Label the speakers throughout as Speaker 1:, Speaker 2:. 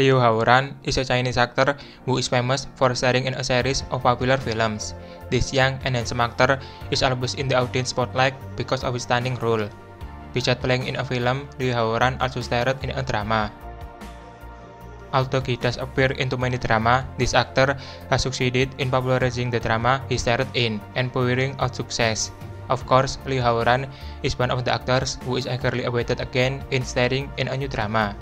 Speaker 1: Liu Haoran is a Chinese actor who is famous for starring in a series of popular films. This young and handsome actor is always in the audience spotlight because of his stunning role. Besides playing in a film, Liu Haoran also starred in a drama. Although he does appear into many drama, this actor has succeeded in popularizing the drama he starred in and powering out success. Of course, Liu Haoran is one of the actors who is eagerly awaited again in starring in a new drama.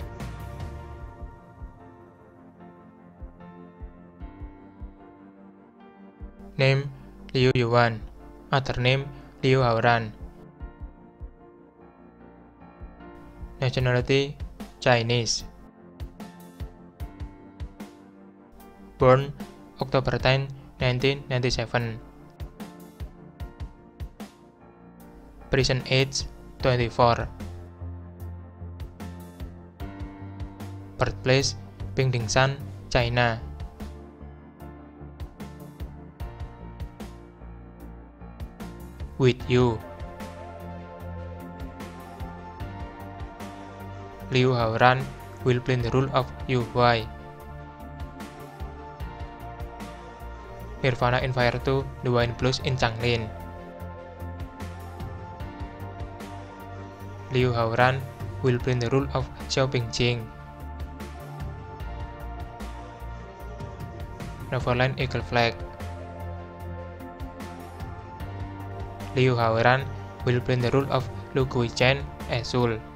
Speaker 1: Name: Liu Yuan. Other name: Liu Haoran. Nationality: Chinese. Born October 10, 1997. Present age: 24. Birthplace: Pingdingshan, China. With you. Liu Haoran will play the role of Yu Huai. Nirvana in Fire 2, The Wind Blows in Changlin. Liu Haoran will play the role of Xiao Pingjing. Neverland Eagle Flag. Liu Haoran will play the role of Lu Guichen, Azul.